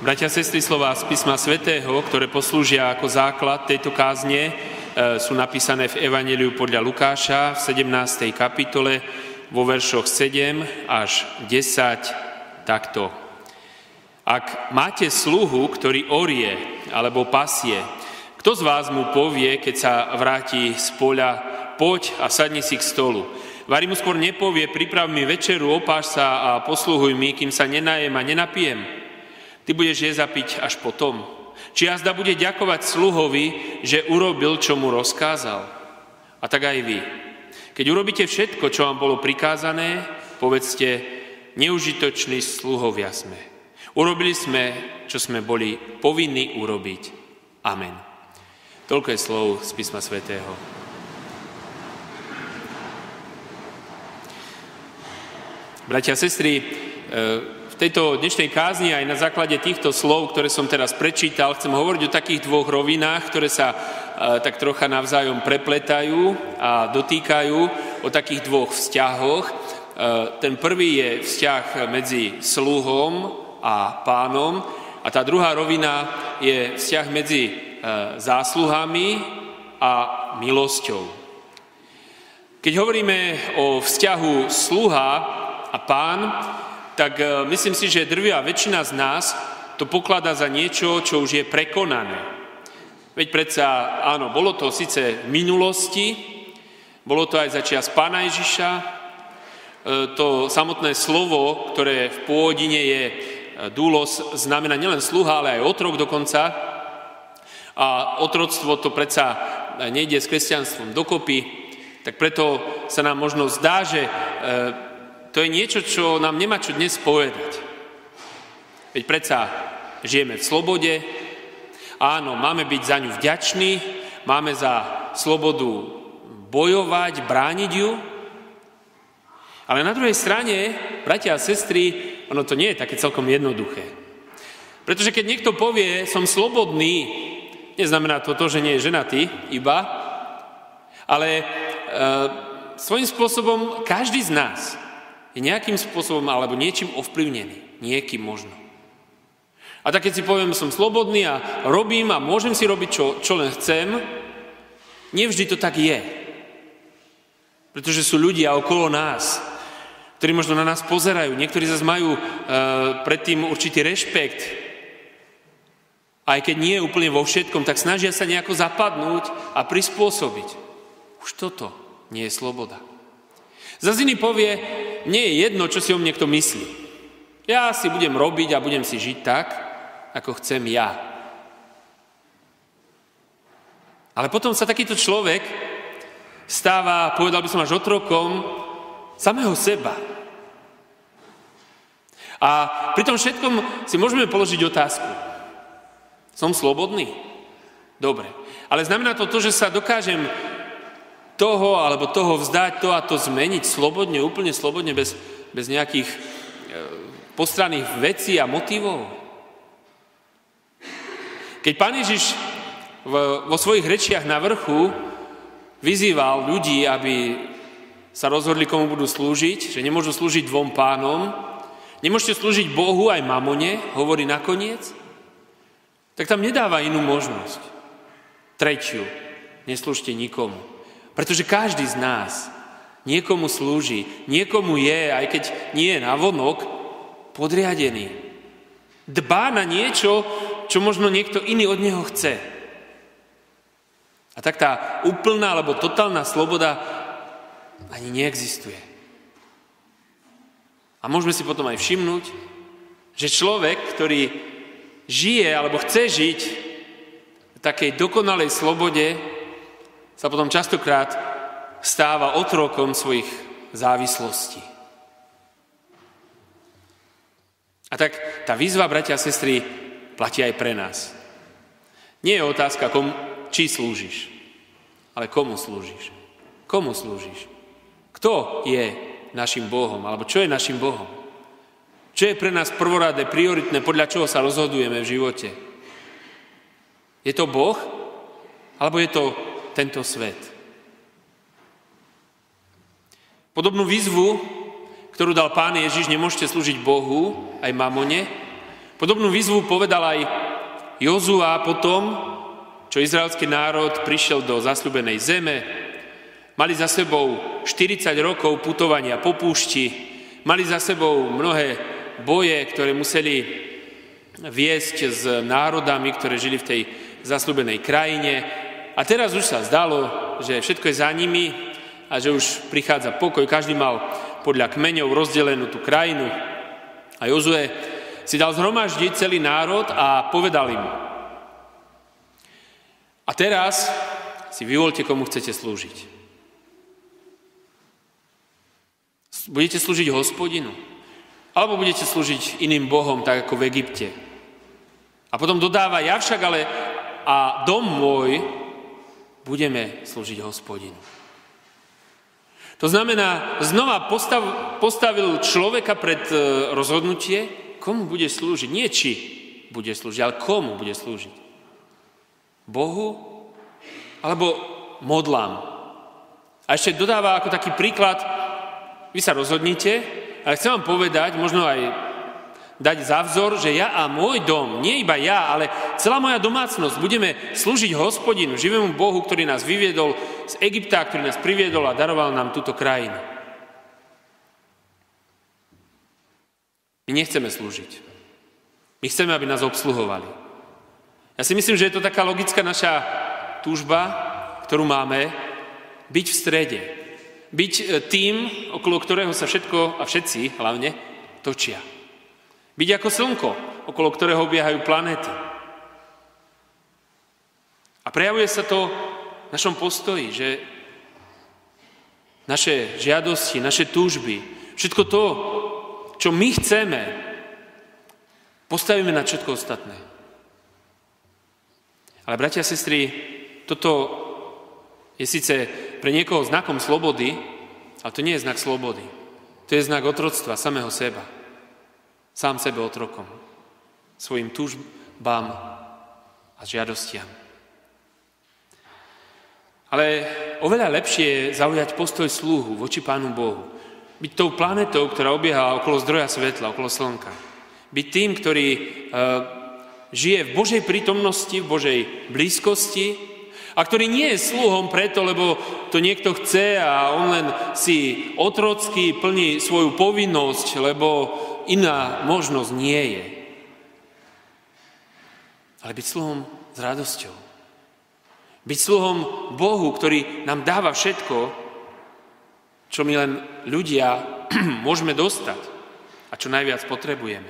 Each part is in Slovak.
Bratia a sestry, slová z písma svätého, ktoré poslúžia ako základ tejto kázne, sú napísané v Evanjeliu podľa Lukáša v 17. kapitole vo veršoch 7 až 10 takto. Ak máte sluhu, ktorý orie alebo pasie, kto z vás mu povie, keď sa vráti z poľa, poď a sadni si k stolu? Vari mu skôr nepovie, priprav mi večeru, opáš sa a posluhuj mi, kým sa nenajem a nenapijem. Ty budeš jesť a piť až potom. Či jazda bude ďakovať sluhovi, že urobil, čo mu rozkázal. A tak aj vy. Keď urobíte všetko, čo vám bolo prikázané, povedzte, neužitoční sluhovia sme. Urobili sme, čo sme boli povinní urobiť. Amen. Toľko je slov z písma svätého. Bratia a sestry, v tejto dnešnej kázni aj na základe týchto slov, ktoré som teraz prečítal, chcem hovoriť o takých dvoch rovinách, ktoré sa tak trocha navzájom prepletajú a dotýkajú, o takých dvoch vzťahoch. Ten prvý je vzťah medzi sluhom a pánom a tá druhá rovina je vzťah medzi zásluhami a milosťou. Keď hovoríme o vzťahu sluha a pán, tak myslím si, že drvivá väčšina z nás to pokladá za niečo, čo už je prekonané. Veď predsa, áno, bolo to síce v minulosti, bolo to aj za čias Pána Ježiša, to samotné slovo, ktoré v pôvodine je doulos, znamená nielen sluha, ale aj otrok dokonca. A otroctvo to predsa nejde s kresťanstvom dokopy, tak preto sa nám možno zdá, že to je niečo, čo nám nemá čo dnes povedať. Veď predsa žijeme v slobode, áno, máme byť za ňu vďační, máme za slobodu bojovať, brániť ju, ale na druhej strane, bratia a sestry, ono to nie je také celkom jednoduché. Pretože keď niekto povie, som slobodný, neznamená to, že nie je ženatý iba, ale svojím spôsobom každý z nás je nejakým spôsobom alebo niečím ovplyvnený. Niekým možno. A tak keď si poviem, som slobodný a robím a môžem si robiť, čo len chcem, nevždy to tak je. Pretože sú ľudia okolo nás, ktorí možno na nás pozerajú. Niektorí zase majú predtým určitý rešpekt. Aj keď nie je úplne vo všetkom, tak snažia sa nejako zapadnúť a prispôsobiť. Už toto nie je sloboda. Zas iný povie, nie je jedno, čo si o mne kto myslí. Ja si budem robiť a budem si žiť tak, ako chcem ja. Ale potom sa takýto človek stáva, povedal by som až otrokom, samého seba. A pri tom všetkom si môžeme položiť otázku. Som slobodný? Dobre. Ale znamená to, že sa dokážem toho alebo toho vzdať, to a to zmeniť slobodne, úplne slobodne, bez nejakých postranných vecí a motivov. Keď Pán Ježiš vo svojich rečiach na vrchu vyzýval ľudí, aby sa rozhodli, komu budú slúžiť, že nemôžu slúžiť dvom pánom, nemôžete slúžiť Bohu aj mamone, hovorí nakoniec, tak tam nedáva inú možnosť. Tretiu, neslúžte nikomu. Pretože každý z nás niekomu slúži, niekomu je, aj keď nie je navonok, podriadený. Dbá na niečo, čo možno niekto iný od neho chce. A tak tá úplná alebo totálna sloboda ani neexistuje. A môžeme si potom aj všimnúť, že človek, ktorý žije alebo chce žiť v takej dokonalej slobode, sa potom častokrát stáva otrokom svojich závislostí. A tak tá výzva, bratia a sestry, platí aj pre nás. Nie je otázka, či slúžiš, ale komu slúžiš. Komu slúžiš? Kto je našim Bohom, alebo čo je našim Bohom? Čo je pre nás prvoradé, prioritné, podľa čoho sa rozhodujeme v živote? Je to Boh, alebo je to tento svet? Podobnú výzvu, ktorú dal Pán Ježiš, nemôžete slúžiť Bohu, aj mamone, Podobnú výzvu povedal aj Jozua potom, čo izraelský národ prišiel do zasľúbenej zeme. Mali za sebou 40 rokov putovania po púšti, mali za sebou mnohé boje, ktoré museli viesť s národami, ktoré žili v tej zasľúbenej krajine. A teraz už sa zdalo, že všetko je za nimi a že už prichádza pokoj. Každý mal podľa kmeňov rozdelenú tú krajinu. A Jozue si dal zhromaždiť celý národ a povedal im: a teraz si vyvoľte, komu chcete slúžiť. Budete slúžiť Hospodinu? Alebo budete slúžiť iným bohom, tak ako v Egypte? A potom dodáva: ja však ale a dom môj budeme slúžiť Hospodinu. To znamená, znova postavil človeka pred rozhodnutie, komu bude slúžiť. Nie či bude slúžiť, ale komu bude slúžiť. Bohu alebo modlám. A ešte dodáva ako taký príklad: vy sa rozhodnite, ale chcem vám povedať, možno aj dať za vzor, že ja a môj dom, nie iba ja, ale celá moja domácnosť, budeme slúžiť Hospodinu, živému Bohu, ktorý nás vyviedol z Egypta, ktorý nás priviedol a daroval nám túto krajinu. My nechceme slúžiť. My chceme, aby nás obsluhovali. Ja si myslím, že je to taká logická naša túžba, ktorú máme, byť v strede. Byť tým, okolo ktorého sa všetko a všetci hlavne točia. Byť ako slnko, okolo ktorého obiehajú planéty. A prejavuje sa to v našom postoji, že naše žiadosti, naše túžby, všetko to, čo my chceme, postavíme na všetko ostatné. Ale bratia a sestry, toto je síce pre niekoho znakom slobody, ale to nie je znak slobody. To je znak otroctva samého seba. Sám sebe otrokom. Svojim túžbám a žiadostiam. Ale oveľa lepšie je zaujať postoj sluhu voči Pánu Bohu. Byť tou planetou, ktorá obieha okolo zdroja svetla, okolo slnka. Byť tým, ktorý žije v Božej prítomnosti, v Božej blízkosti a ktorý nie je sluhom preto, lebo to niekto chce a on len si otrocky plní svoju povinnosť, lebo iná možnosť nie je. Ale byť sluhom s radosťou. Byť sluhom Bohu, ktorý nám dáva všetko, čo my len ľudia môžeme dostať a čo najviac potrebujeme.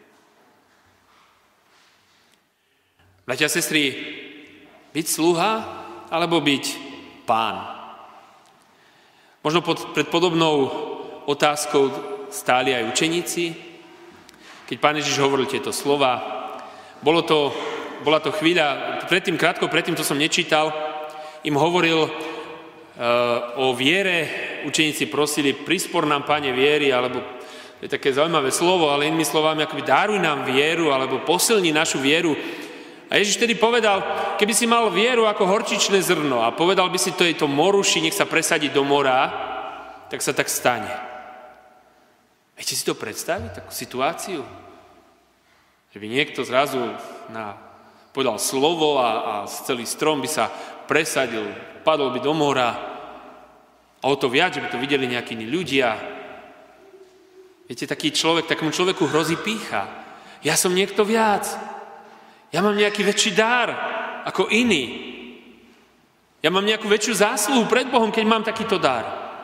Bratia a sestry, byť sluha alebo byť pán? Možno pred podobnou otázkou stáli aj učeníci, keď Pán Ježiš hovoril tieto slova. Bola to chvíľa, krátko predtým, to som nečítal, im hovoril o viere. Učeníci prosili: prispor nám, Pane, viery, alebo to je také zaujímavé slovo, ale inými slovami, akoby daruj nám vieru, alebo posilni našu vieru. A Ježiš tedy povedal: keby si mal vieru ako horčičné zrno a povedal by si to moruši, nech sa presadí do mora, tak sa tak stane. Viete si to predstaviť, takú situáciu? Že by niekto zrazu povedal slovo a celý strom by sa presadil, padol by do mora a o to viac, že by to videli nejakí iní ľudia. Viete, takému človeku hrozí pýcha. Ja som niekto viac. Ja mám nejaký väčší dar ako iný. Ja mám nejakú väčšiu zásluhu pred Bohom, keď mám takýto dar.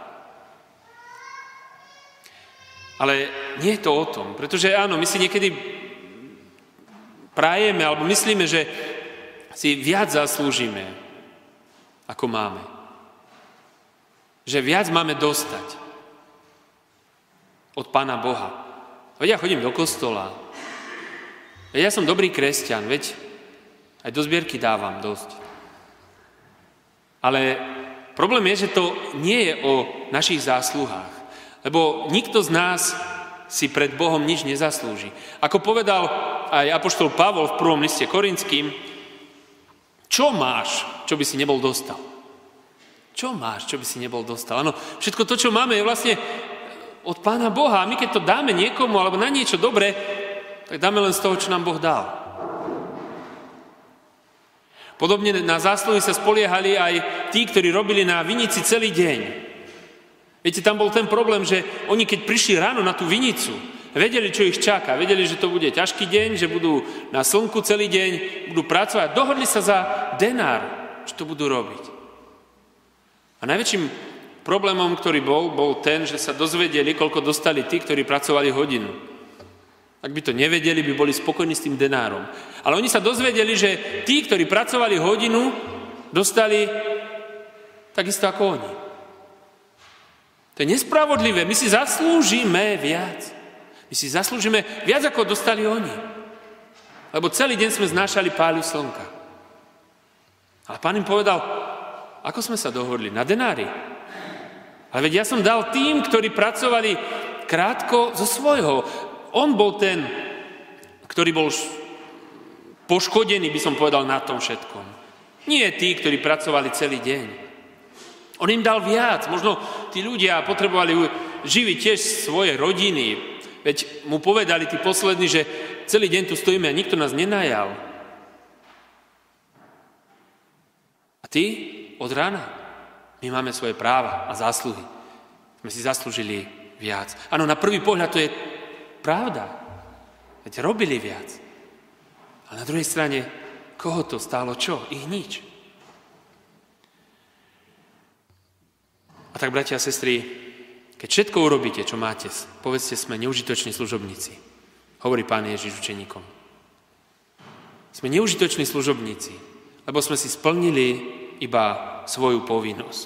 Ale nie je to o tom, pretože áno, my si niekedy prajeme alebo myslíme, že si viac zaslúžime, ako máme. Že viac máme dostať od Pána Boha. Veď ja chodím do kostola. Veď ja som dobrý kresťan, veď aj do zbierky dávam dosť. Ale problém je, že to nie je o našich zásluhách. Lebo nikto z nás si pred Bohom nič nezaslúži. Ako povedal aj apoštol Pavol v 1. liste Korinským, čo máš, čo by si nebol dostal? Čo máš, čo by si nebol dostal? Áno, všetko to, čo máme, je vlastne od Pána Boha. A my keď to dáme niekomu alebo na niečo dobré, tak dáme len z toho, čo nám Boh dal. Podobne na zásluhy sa spoliehali aj tí, ktorí robili na vinici celý deň. Viete, tam bol ten problém, že oni keď prišli ráno na tú vinicu, vedeli, čo ich čaká, vedeli, že to bude ťažký deň, že budú na slnku celý deň, budú pracovať, dohodli sa za denár, čo to budú robiť. A najväčším problémom, ktorý bol ten, že sa dozvedeli, koľko dostali tí, ktorí pracovali hodinu. Ak by to nevedeli, by boli spokojní s tým denárom. Ale oni sa dozvedeli, že tí, ktorí pracovali hodinu, dostali takisto ako oni. To je nespravodlivé. My si zaslúžime viac. My si zaslúžime viac, ako dostali oni. Lebo celý deň sme znášali páľu slnka. Ale Pán im povedal, ako sme sa dohodli? Na denári. Ale veď ja som dal tým, ktorí pracovali krátko zo svojho. On bol ten, ktorý bol poškodený, by som povedal, na tom všetkom. Nie tí, ktorí pracovali celý deň. On im dal viac. Možno tí ľudia potrebovali živiť tiež svoje rodiny. Veď mu povedali tí poslední, že celý deň tu stojíme a nikto nás nenajal. A ty od rána? My máme svoje práva a zásluhy. Sme si zaslúžili viac. Áno, na prvý pohľad to je pravda. Veď robili viac. Ale na druhej strane, koho to stálo čo? Ich nič. A tak, bratia a sestry, keď všetko urobíte, čo máte, povedzte, sme neužitoční služobníci. Hovorí Pán Ježiš učeníkom. Sme neužitoční služobníci, lebo sme si splnili iba svoju povinnosť.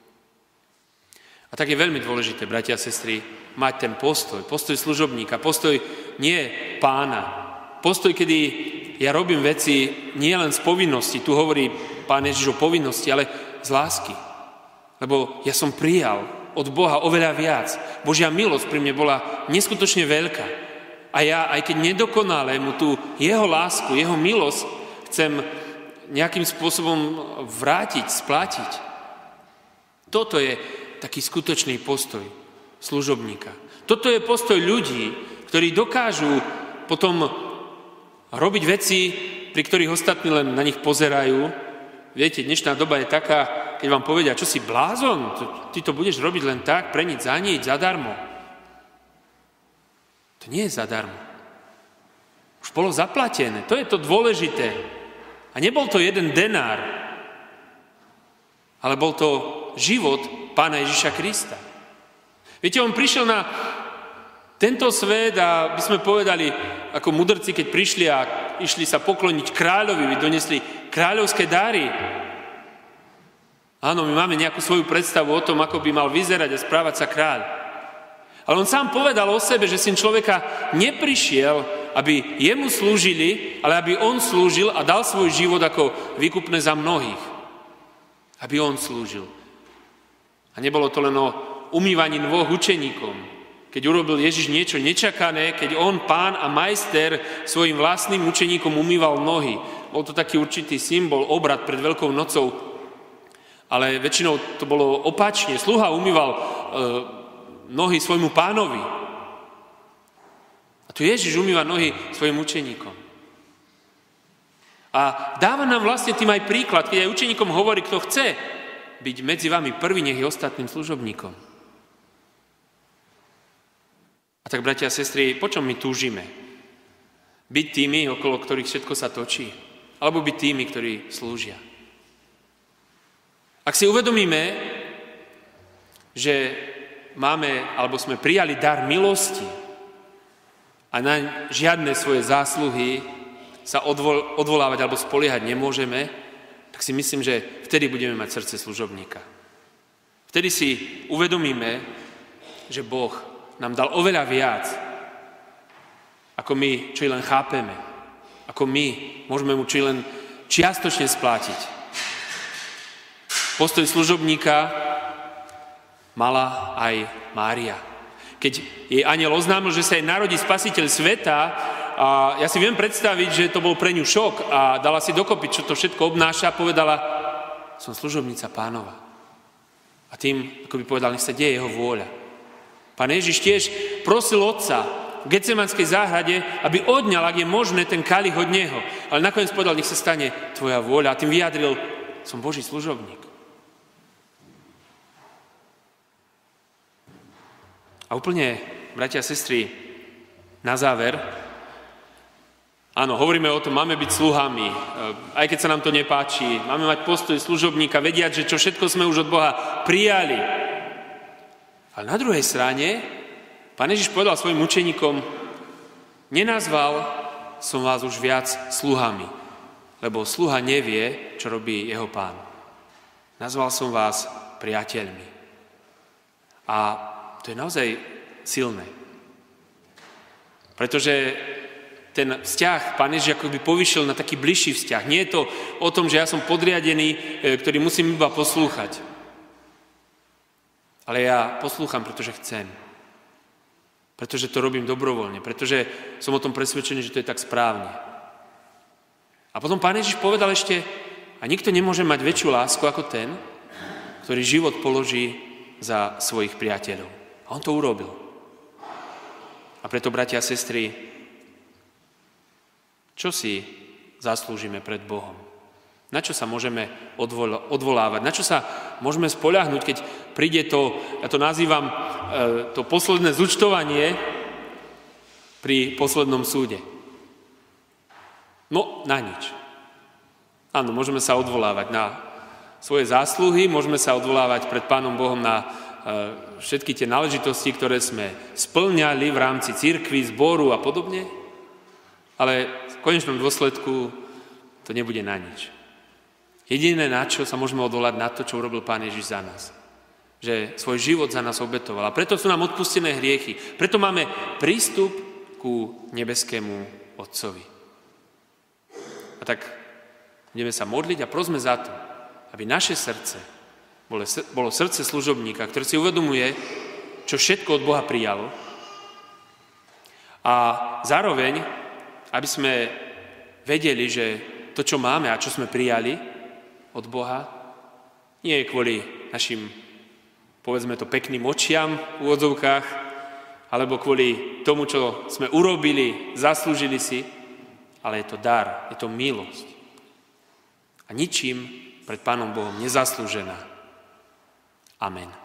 A tak je veľmi dôležité, bratia a sestry, mať ten postoj služobníka, postoj nie Pána, postoj, kedy ja robím veci nie len z povinnosti, tu hovorí Pán Ježiš o povinnosti, ale z lásky. Lebo ja som prijal od Boha oveľa viac. Božia milosť pri mne bola neskutočne veľká. A ja, aj keď nedokonale mu tú jeho lásku, jeho milosť chcem nejakým spôsobom vrátiť, splatiť. Toto je taký skutočný postoj služobníka. Toto je postoj ľudí, ktorí dokážu potom robiť veci, pri ktorých ostatní len na nich pozerajú. Viete, dnešná doba je taká, keď vám povedia, čo si blázon, ty to budeš robiť len tak, pre nič, za nič, zadarmo. To nie je zadarmo. Už bolo zaplatené, to je to dôležité. A nebol to jeden denár, ale bol to život Pána Ježiša Krista. Viete, on prišiel na tento svet a by sme povedali, ako mudrci, keď prišli a išli sa pokloniť kráľovi, donesli kráľovské dary. Áno, my máme nejakú svoju predstavu o tom, ako by mal vyzerať a správať sa kráľ. Ale on sám povedal o sebe, že syn človeka neprišiel, aby jemu slúžili, ale aby on slúžil a dal svoj život ako výkupné za mnohých. Aby on slúžil. A nebolo to len o umývaní nôh učeníkom. Keď urobil Ježiš niečo nečakané, keď on, Pán a majster, svojim vlastným učeníkom umýval nohy. Bol to taký určitý symbol, obrad pred Veľkou nocou. Ale väčšinou to bolo opačne. Sluha umýval nohy svojmu pánovi. A tu Ježiš umýva nohy svojim učeníkom. A dáva nám vlastne tým aj príklad, keď aj učeníkom hovorí, kto chce byť medzi vami prvý, nech je ostatným služobníkom. A tak, bratia a sestry, po čom my túžime? Byť tými, okolo ktorých všetko sa točí? Alebo byť tými, ktorí slúžia? Ak si uvedomíme, že máme, alebo sme prijali dar milosti a na žiadne svoje zásluhy sa odvolávať alebo spoliehať nemôžeme, tak si myslím, že vtedy budeme mať srdce služobníka. Vtedy si uvedomíme, že Boh nám dal oveľa viac, ako my, čo len chápeme, ako my môžeme mu či len čiastočne splátiť. Postoj služobníka mala aj Mária. Keď jej anjel oznámil, že sa jej narodí spasiteľ sveta, a ja si viem predstaviť, že to bol pre ňu šok a dala si dokopy, čo to všetko obnáša, povedala, som služobnica Pánova. A tým, ako by povedal, nech sa deje jeho vôľa. Pán Ježiš tiež prosil Otca, v Getsemanskej záhrade, aby odňal, ak je možné, ten kalich od neho. Ale nakoniec povedal, nech sa stane tvoja vôľa. A tým vyjadril, som Boží služobník. A úplne, bratia a sestry, na záver, áno, hovoríme o tom, máme byť sluhami, aj keď sa nám to nepáči, máme mať postoj služobníka, vediať, že čo všetko sme už od Boha prijali. Ale na druhej strane, Pán Ježiš povedal svojim učeníkom, nenazval som vás už viac sluhami, lebo sluha nevie, čo robí jeho pán. Nazval som vás priateľmi. A to je naozaj silné. Pretože ten vzťah Pán Ježiš akoby povyšil na taký bližší vzťah. Nie je to o tom, že ja som podriadený, ktorý musím iba poslúchať. Ale ja poslúcham, pretože chcem. Pretože to robím dobrovoľne. Pretože som o tom presvedčený, že to je tak správne. A potom Pán Ježiš povedal ešte, a nikto nemôže mať väčšiu lásku ako ten, ktorý život položí za svojich priateľov. A on to urobil. A preto, bratia a sestry, čo si zaslúžime pred Bohom? Na čo sa môžeme odvolávať? Na čo sa môžeme spoľahnúť, keď príde to, ja to nazývam to posledné zúčtovanie pri poslednom súde? No, na nič. Áno, môžeme sa odvolávať na svoje zásluhy, môžeme sa odvolávať pred Pánom Bohom na všetky tie náležitosti, ktoré sme spĺňali v rámci cirkvi, zboru a podobne, ale v konečnom dôsledku to nebude na nič. Jediné, na čo sa môžeme odvolať, na to, čo urobil Pán Ježiš za nás. Že svoj život za nás obetoval. A preto sú nám odpustené hriechy. Preto máme prístup ku nebeskému Otcovi. A tak budeme sa modliť a prosme za to, aby naše srdce bolo srdce služobníka, ktoré si uvedomuje, čo všetko od Boha prijalo. A zároveň, aby sme vedeli, že to, čo máme a čo sme prijali od Boha, nie je kvôli našim, povedzme to, pekným očiam v úvodzovkách, alebo kvôli tomu, čo sme urobili, zaslúžili si, ale je to dar, je to milosť. A ničím pred Pánom Bohom nezaslúžená. Amen.